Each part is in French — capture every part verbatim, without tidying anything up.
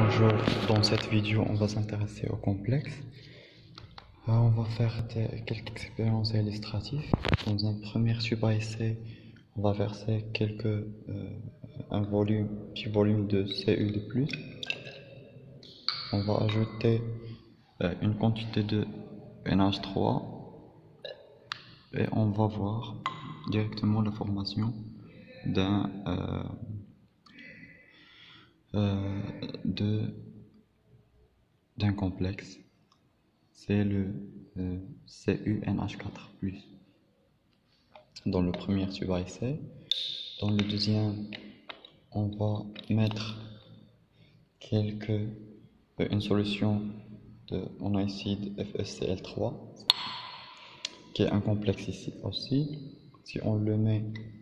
Bonjour, dans cette vidéo on va s'intéresser au complexe. Euh, on va faire des- quelques expériences illustratives. Dans un premier sub-essai, on va verser quelques, euh, un volume, petit volume de C U de plus. On va ajouter euh, une quantité de N H trois et on va voir directement la formation d'un euh, euh, de d'un complexe. C'est le euh, C U N H quatre plus. Dans le premier sub-essai. Dans le deuxième, on va mettre quelques, euh, une solution de monoxyde F e C l trois, qui est un complexe ici aussi. Si on le met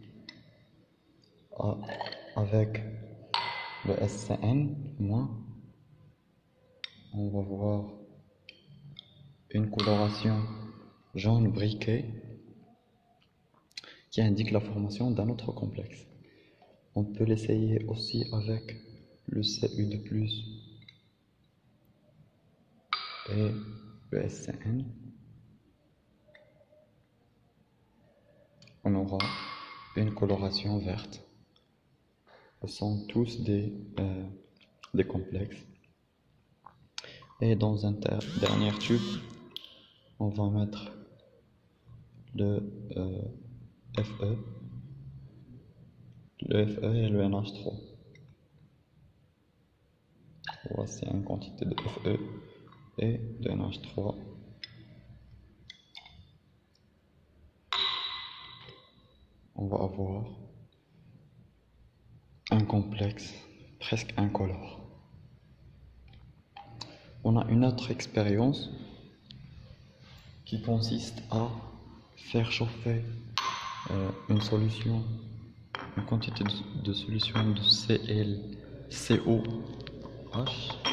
à, avec le S C N moins, on va voir une coloration jaune briquet qui indique la formation d'un autre complexe. On peut l'essayer aussi avec le C U de plus et le S C N. On aura une coloration verte. Ce sont tous des, euh, des complexes. Et dans un dernier tube, on va mettre le euh, F E, le F E et le N H trois. Voici une quantité de F E et de N H trois. On va avoir un complexe presque incolore. On a une autre expérience qui consiste à faire chauffer euh, une solution, une quantité de, de solution de C l C O H